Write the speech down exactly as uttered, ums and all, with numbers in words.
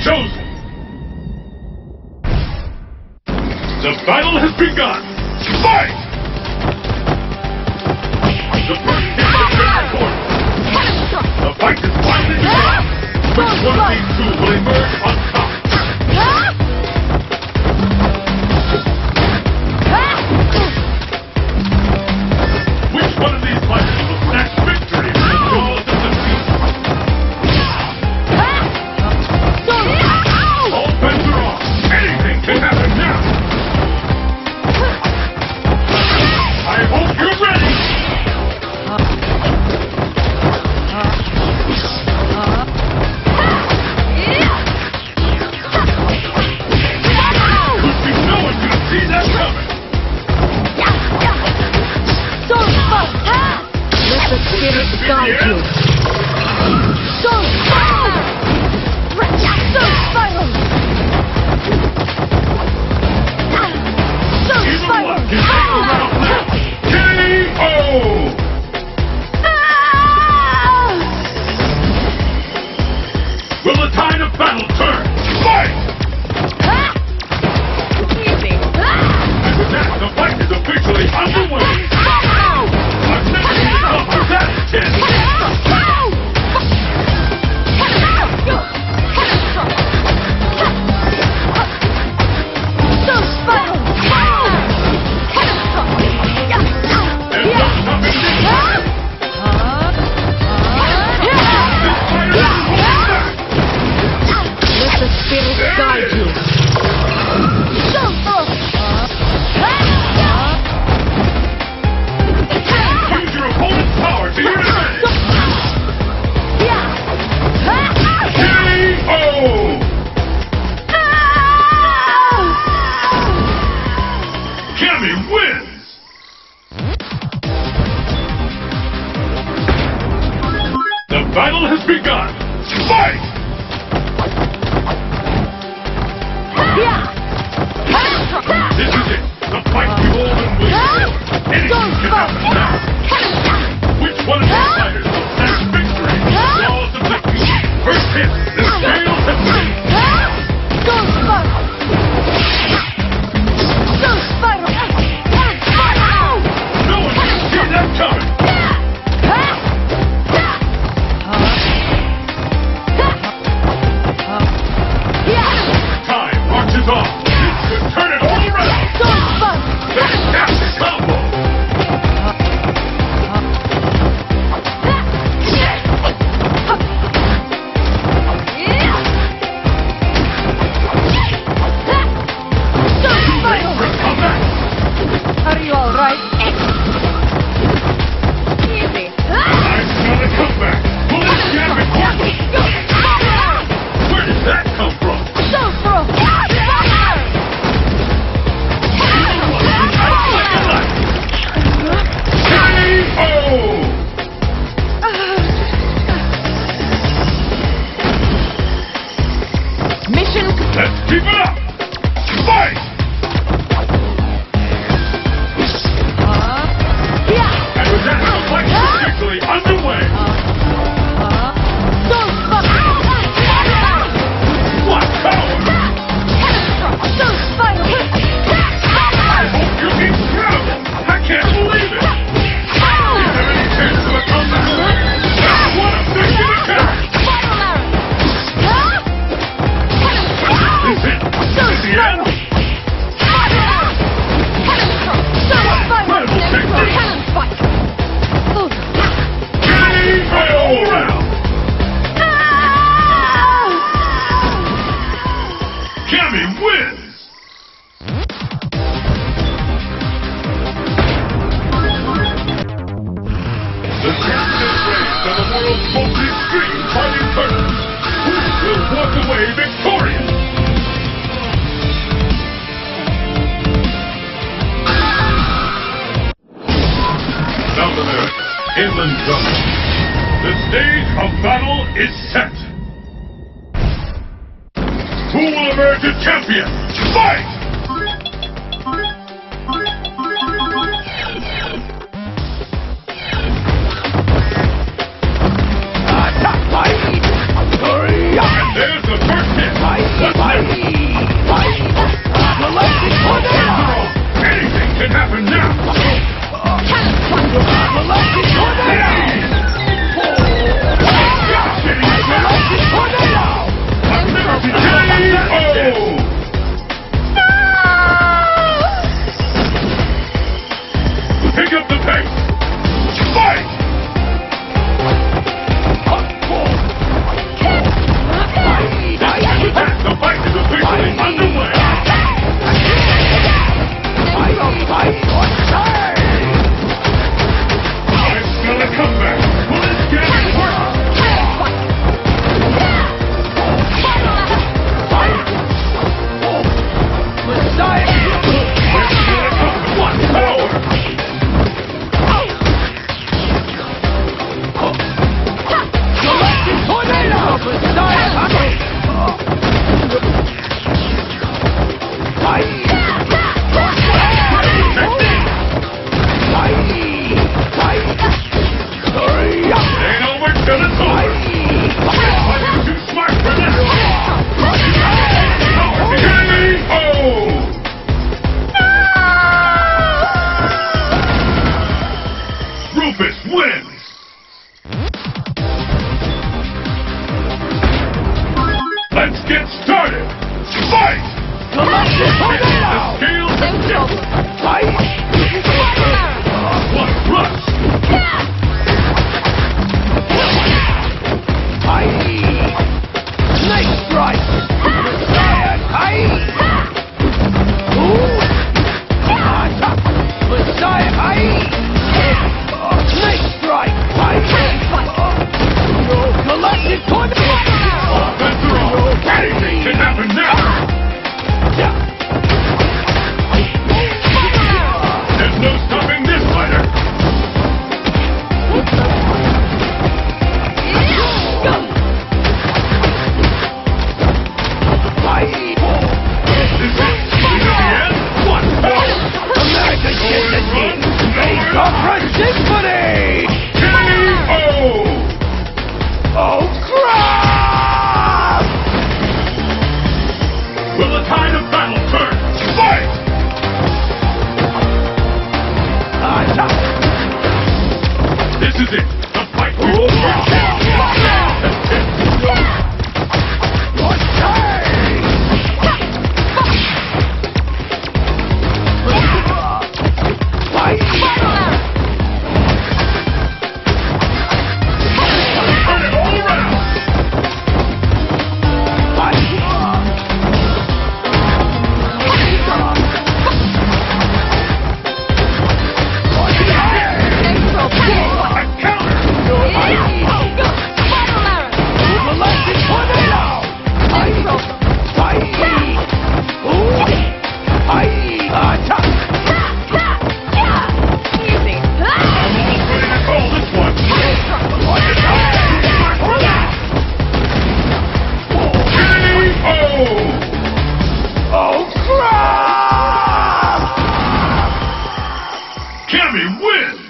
chosen! The battle has begun! Fight! The first hit has been recorded! The fight is finally begun! Which one of these two will emerge on top? Which one of these fighters will snatch victory from the jaws of defeat? All bets are off! Anything can happen now! I hope you're ready! Could be no one could see that coming! Let the spirit guide you. So spiral! So spiral! So Either spiral! one can take the round now! K O! Will the tide of battle turn? Fight! Easy. And with that, the fight is officially underway! I've never seen it come to that extent! So spiral! There's no stopping this fight! This fighter is holding back! Let the spirit guide you. Use your opponent's power to your advantage! K O! Cammy wins! The battle has begun! Fight! This is it! The fight we've all been waiting for! Anything can happen now! Which one of these fighters will snatch victory from the jaws of defeat? First hit, the scales have been! No one can see that coming! Time marches on! This could turn it all around! Fantastic combo! Too late for a comeback! Are you all right? Easy. I smell a comeback! Will this gambit work? Where did that come from? So throw. K O! Mission. Let's keep it up! Fight! And with that, the fight is officially underway! What power! I hope you're incredible! I can't believe it! Is there any chance of a comeback? What a victory attack! Is it? Is it the end? Incredible technique! K O round! Cammy wins! The championship race of the world's most extreme fighting tournament. Who will walk away victorious? South America, inland zone. The stage of battle is set. Who will emerge as champion? Fight! And there's the the first hit. What's next? Galactic Tornado! Anything can happen now. Galactic Tornado! Galactic Tornado! I've never seen K O. Pick up the pace. Fight! The fight is officially underway. I smell a comeback. Will it get it worse? One power. Galactic Tornado! Ain't over till it's over. Why are you too smart for this? K O. Rufus wins. Let's get started. Fight! Galactic Tornado! Scales No and problem. Fight! what a rush! Snake Strike! Messiah Kai! Ooh! Messiah Kai! Snake Strike! Galactic Tornado! Offense or off, anything can happen now! There's no stopping this fighter! Is it? Is it the end? What? America's Run! Opera Symphony! K O! Oh, crap! Will the tide of battle turn? Fight! This is it! The fight we will win! That's it! Turn it all around! A counter! Galactic Tornado! I'm almost ready to call this one! K O! Oh, crap! Cammy wins!